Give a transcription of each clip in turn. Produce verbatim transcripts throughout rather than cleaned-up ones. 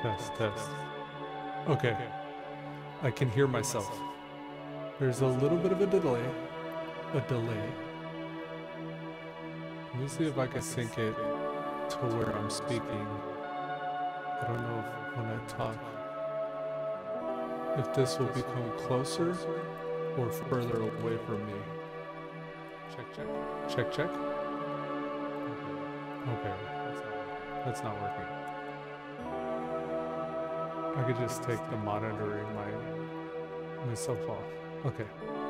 Test, test. Okay. I can hear myself. There's a little bit of a delay. A delay. Let me see if I can sync it to where I'm speaking. I don't know if when I talk, if this will become closer or further away from me. Check, check. Check, check. Okay. That's not working. I could just take the monitoring my myself off. Okay.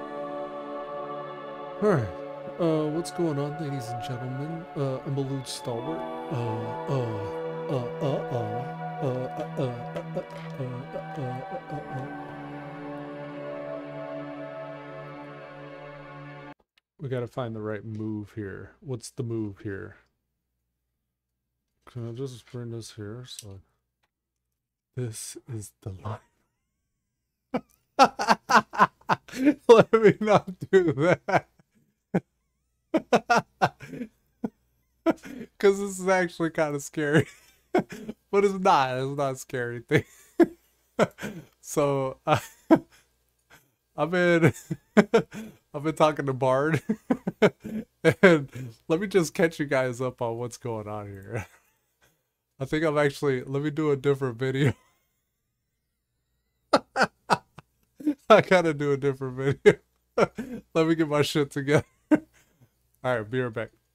Alright. Uh, what's going on, ladies and gentlemen? Uh, I'm Elude Stalwart. Uh, uh, uh, uh, uh, uh, uh, uh, uh, uh, uh, uh. We gotta find the right move here. What's the move here? Can I just bring this here? So this is the line. Let me not do that. Because this is actually kind of scary. But it's not. It's not a scary thing. So uh, I've been I've been talking to Bard. And let me just catch you guys up on what's going on here. I think I'm actually, let me do a different video. I gotta do a different video. Let me get my shit together. Alright, be right back.